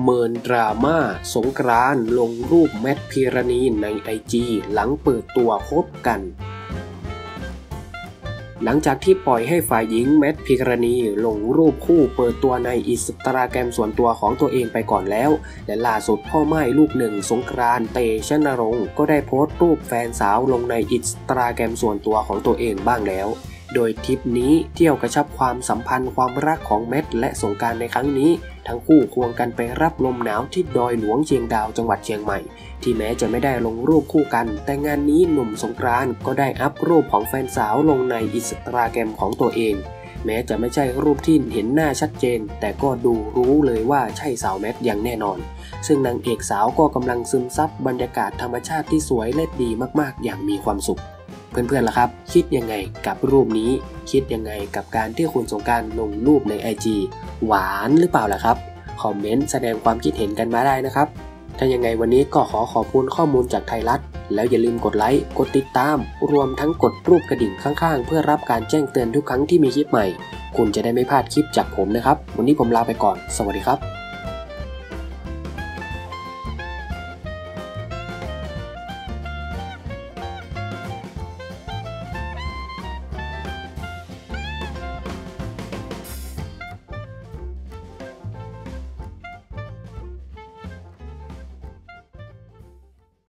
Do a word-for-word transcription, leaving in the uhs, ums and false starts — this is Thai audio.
เมินดราม่าสงกรานต์ลงรูปแมทพิรณีในไอจีหลังเปิดตัวคบกันหลังจากที่ปล่อยให้ฝ่ายหญิงแมทพิรณีลงรูปคู่เปิดตัวในอินสตาแกรมส่วนตัวของตัวเองไปก่อนแล้วและล่าสุดพ่อไม้ลูกหนึ่งสงกรานต์เตชะนรงค์ก็ได้โพสต์รูปแฟนสาวลงในอินสตาแกรมส่วนตัวของตัวเองบ้างแล้วโดยทริปนี้เที่ยวกระชับความสัมพันธ์ความรักของแมทและสงกรานต์ในครั้งนี้ทั้งคู่ควงกันไปรับลมหนาวที่ดอยหลวงเชียงดาวจังหวัดเชียงใหม่ที่แม้จะไม่ได้ลงรูปคู่กันแต่งานนี้หนุ่มสงกรานต์ก็ได้อัพรูปของแฟนสาวลงในอินสตาแกรมของตัวเองแม้จะไม่ใช่รูปที่เห็นหน้าชัดเจนแต่ก็ดูรู้เลยว่าใช่สาวแมทอย่างแน่นอนซึ่งนางเอกสาวก็กำลังซึมซับบรรยากาศธรรมชาติที่สวยและดีมากๆอย่างมีความสุขเพื่อนๆล่ะครับคิดยังไงกับรูปนี้คิดยังไงกับการที่คุณสงกรานต์ลงรูปใน ไอ จี หวานหรือเปล่าล่ะครับคอมเมนต์แสดงความคิดเห็นกันมาได้นะครับถ้ายังไงวันนี้ก็ขอขอบคุณข้อมูลจากไทยรัฐแล้วอย่าลืมกดไลค์กดติดตามรวมทั้งกดรูปกระดิ่งข้างๆเพื่อรับการแจ้งเตือนทุกครั้งที่มีคลิปใหม่คุณจะได้ไม่พลาดคลิปจากผมนะครับวันนี้ผมลาไปก่อนสวัสดีครับ